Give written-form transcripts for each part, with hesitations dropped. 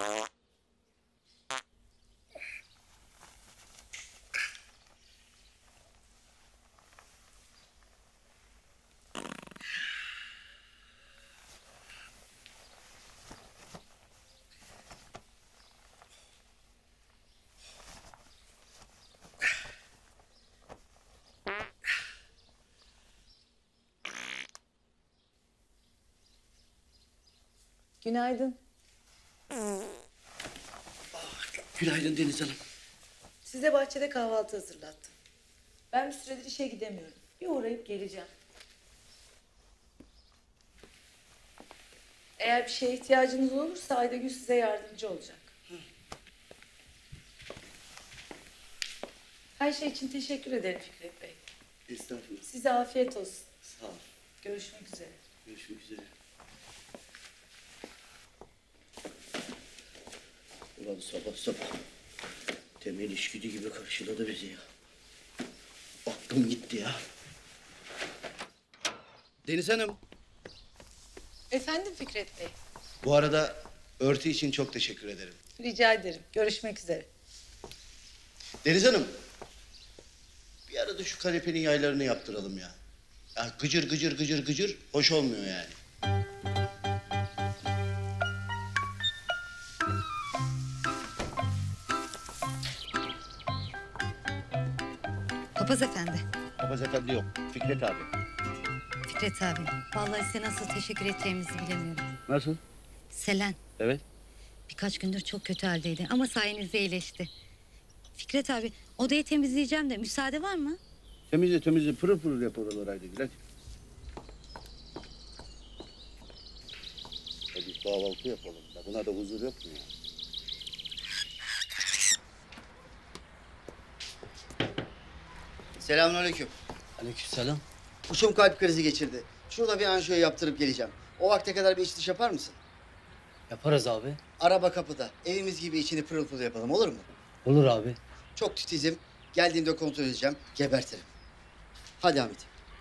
Günaydın. Günaydın Deniz Hanım. Size bahçede kahvaltı hazırlattım. Ben bir süredir işe gidemiyorum. Bir uğrayıp geleceğim. Eğer bir şeye ihtiyacınız olursa Aydagül size yardımcı olacak. Her şey için teşekkür ederim Fikret Bey. Estağfurullah. Size afiyet olsun. Sağ ol. Görüşmek üzere. Görüşmek üzere. Ulan sabah sabah Temel işgüdü gibi karşıladı bizi ya. Aklım gitti ya. Deniz Hanım, Efendim Fikret Bey. bu arada örtü için çok teşekkür ederim. Rica ederim. Görüşmek üzere. Deniz Hanım, bir arada şu kanepenin yaylarını yaptıralım ya. Ya gıcır gıcır gıcır gıcır hoş olmuyor yani. Papaz efendi. Papaz efendi yok, Fikret abi. Fikret abi. Vallahi size nasıl teşekkür edeceğimizi bilemiyorum. Nasıl? Selen Evet. birkaç gündür çok kötü haldeydi ama sayenizde iyileşti. Fikret abi odayı temizleyeceğim de müsaade var mı? Temizle temizle pırıl pırıl yap oraları Aydagül hadi. Hadi kahvaltı yapalım. Ya buna da huzur yok mu ya? Selamünaleyküm. Aleykümselam. Kuşum kalp krizi geçirdi. Şurada bir anjiyo yaptırıp geleceğim. O vakte kadar bir iç dış yapar mısın? Yaparız abi. Araba kapıda. Evimiz gibi içini pırıl pırıl yapalım, olur mu? Olur abi. Çok titizim. Geldiğimde kontrol edeceğim. Gebertirim. Hadi Hamit.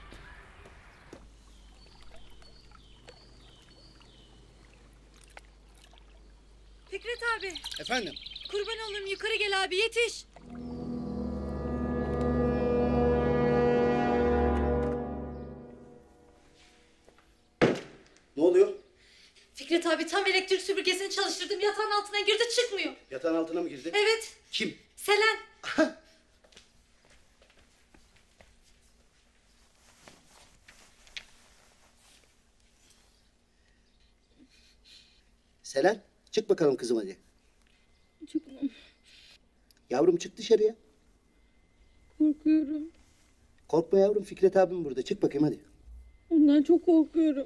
Fikret abi Efendim? kurban olurum yukarı gel abi yetiş. Ne oluyor? Fikret abi tam elektrik süpürgesini çalıştırdım yatağın altına girdi çıkmıyor. Yatağın altına mı girdi? Evet Kim? Selen. Selen, çık bakalım kızım hadi. Çıkmam. Yavrum çık dışarıya. Korkuyorum. Korkma yavrum, Fikret abim burada. Çık bakayım hadi. Ondan çok korkuyorum.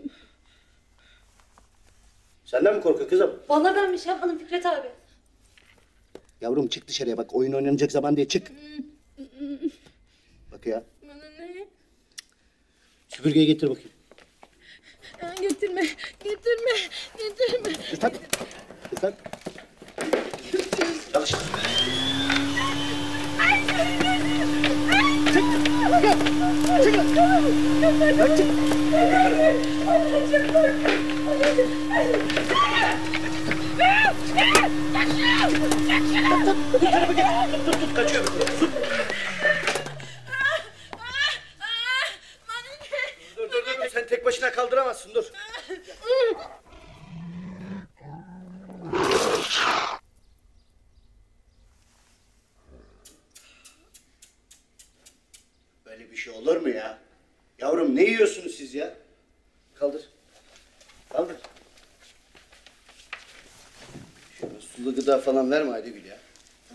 Senden mi korkuyor kızım? Vallahi ben bir şey yapmadım Fikret abi. Yavrum çık dışarıya bak, oyun oynanacak zaman diye çık. Bak ya. Bana ne? Süpürgeyi getir bakayım. Ya getirme, getirme, getirme. Üstad. Üstad. Çalış. Tut kaçıyor. Dur. Dur. Sen tek başına kaldıramazsın dur. Böyle bir şey olur mu ya? Yavrum ne yiyorsunuz siz ya? Kaldır. Kaldır. Şöyle sulu gıda falan verme Aydagül ya.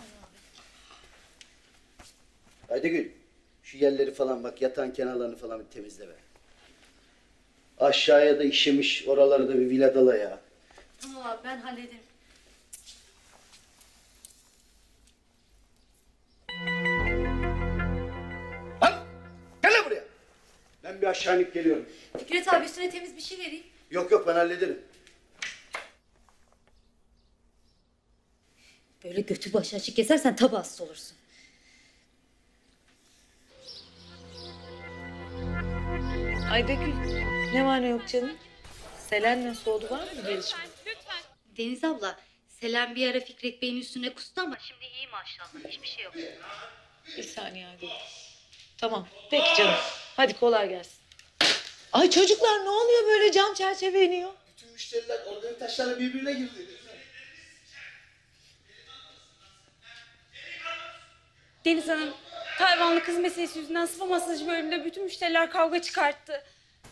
Aydagül, şu yerleri falan bak, yatağın kenarlarını falan bir temizle be. Aşağıya da işemiş, oraları da bir viladala ya. Tamam abi ben hallederim. Lan! Gel lan buraya! Ben bir aşağı inip geliyorum. Fikret abi üstüne temiz bir şey vereyim. Yok ben hallederim. Böyle götü başı açık gezersen tabi hasta olursun. Aydagül, ne var ne yok canım? Selen'le soğudu var mı gelişme? Deniz abla Selen bir ara Fikret Bey'in üstüne kustu ama şimdi iyi maşallah. Hiçbir şey yok. Bir saniye hadi. Tamam. Peki canım. Hadi kolay gelsin. Ay çocuklar ne oluyor böyle cam çerçeve iniyor? Bütün müşteriler organik taşlarla birbirine girdi. Deniz Hanım, Tayvanlı kız meselesi yüzünden spa masajı bölümünde bütün müşteriler kavga çıkarttı.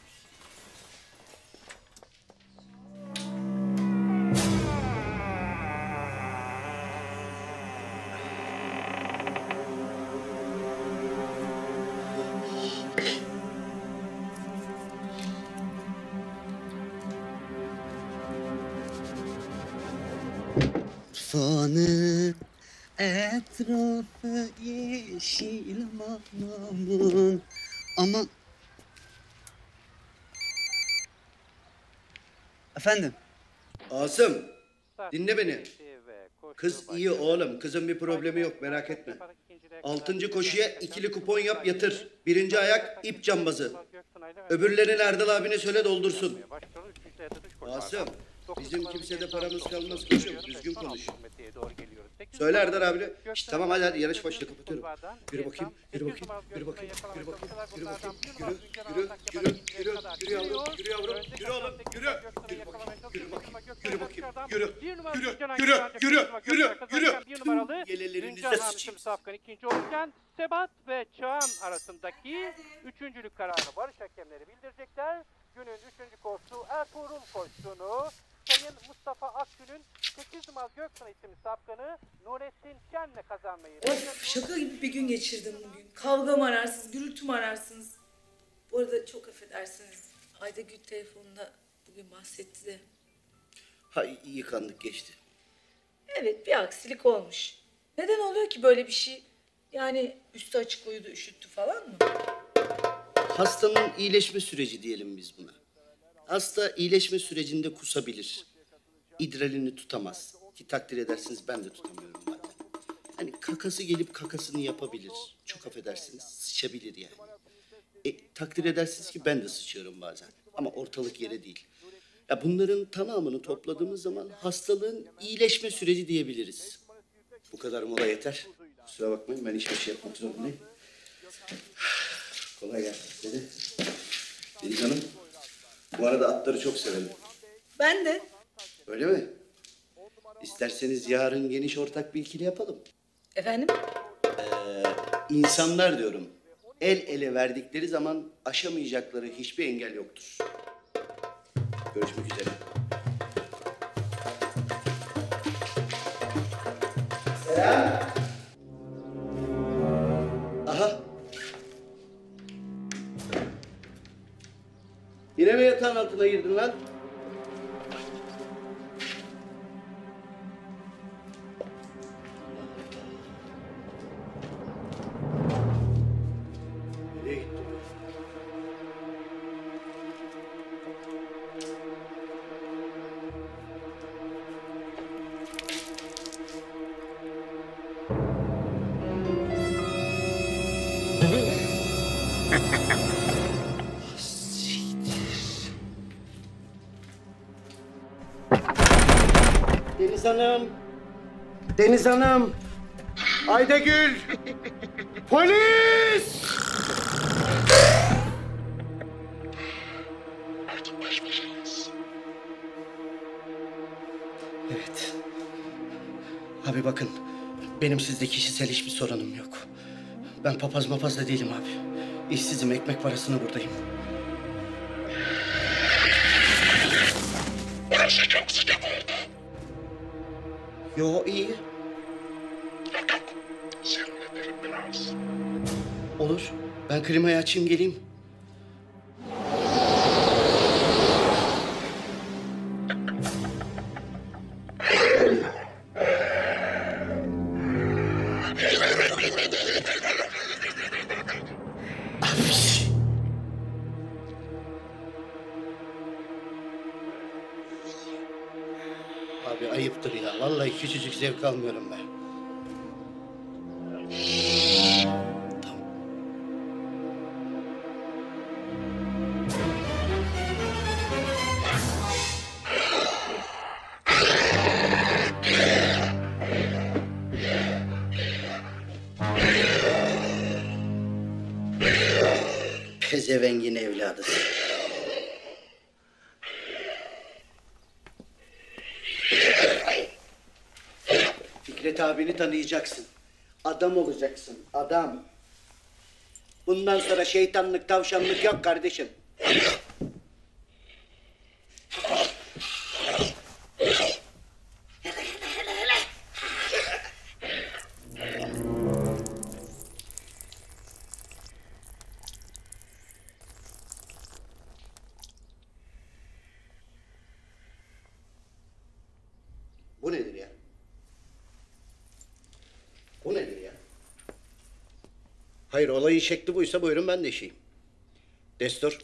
Fanı etrafı yeşil mamamın. Aman. Efendim? Asım, dinle beni. Kız iyi oğlum, kızın bir problemi yok, merak etme. 6. koşuya ikili kupon yap yatır. 1. ayak ip cambazı. Öbürlerini Erdal abine söyle doldursun. Asım, bizim kimsede paramız kalmaz koçum, düzgün konuş. Söyle Erdal abine. Şişt, tamam hadi yarış başla, kapatıyorum. Yürü bakayım, yürü bakayım, yürü bakayım, yürü bakayım, yürü bakayım, yürü yavrum, yürü yavrum, yürü oğlum, yürü. Yürü bakayım, yürü bakayım, yürü bakayım, yürü. Bir numaralı Yelelerinize sıçayım. Safkan ikinci olurken Sebat ve Çağan arasındaki üçüncülük kararını barış hakemleri bildirecekler. Günün 3. koşusu Ertuğrul koştuğunu Sayın Mustafa Akgün'ün 8 numaralı Göksan isimli safkanı Nurettin Şen'le kazanmayı Of şaka gibi bir gün geçirdim bugün. Kavga mı ararsınız, gürültü mü ararsınız? Bu arada çok affedersiniz. Aydagül telefonunda bugün bahsetti de. Ha iyi kandık geçti. Evet bir aksilik olmuş. Neden oluyor ki böyle bir şey? Yani üstü açık uyudu, üşüttü falan mı? Hastanın iyileşme süreci diyelim biz buna. Hasta iyileşme sürecinde kusabilir. İdralini tutamaz. Ki takdir edersiniz ben de tutamıyorum zaten. Hani kakası gelip kakasını yapabilir. Çok affedersiniz sıçabilir yani. Takdir edersiniz ki ben de sıçıyorum bazen. Ama ortalık yere değil. Ya bunların tamamını topladığımız zaman hastalığın iyileşme süreci diyebiliriz. Bu kadar mola yeter. Kusura bakmayın ben hiçbir şey yapmak zorundayım. Kolay gelsin dedi. Deniz Hanım, bu arada atları çok severim. Ben de. Öyle mi? İsterseniz yarın geniş ortak bir ikili yapalım. Efendim? İnsanlar diyorum, el ele verdikleri zaman aşamayacakları hiçbir engel yoktur. Görüşmek üzere. Selam. Aha. Yine mi yatağın altına girdin lan? Nereye gitti? Deniz Hanım. Deniz Hanım. Aydagül. Polis. Evet. Abi bakın. Benim sizde kişisel hiçbir sorunum yok. Ben papaz mapaz da değilim abi. İşsizim, ekmek parasına buradayım. Burası çok sıcak oldu. Yo iyi. Yok. Serinletelim biraz. Olur. Ben klimayı açayım geleyim. Abi ayıptır ya. Vallahi küçücük zevk almıyorum ben. Tamam. Pezevengin evladı. Fikret abini tanıyacaksın. Adam olacaksın, adam. Bundan sonra şeytanlık, tavşanlık yok kardeşim. Bu nedir ya? Bu nedir ya? Hayır, olayın şekli buysa buyurun ben de işeyim. Destur.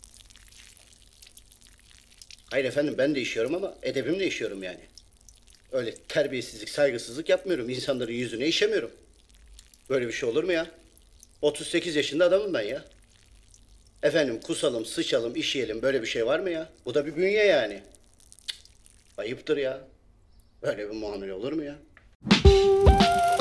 Hayır efendim, ben de işiyorum ama edebimle işiyorum yani. Öyle terbiyesizlik, saygısızlık yapmıyorum. İnsanların yüzüne işemiyorum. Böyle bir şey olur mu ya? 38 yaşında adamım ben ya. Efendim kusalım, sıçalım, işeyelim, böyle bir şey var mı ya? Bu da bir bünye yani. Cık, ayıptır ya. Böyle bir muamele olur mu ya?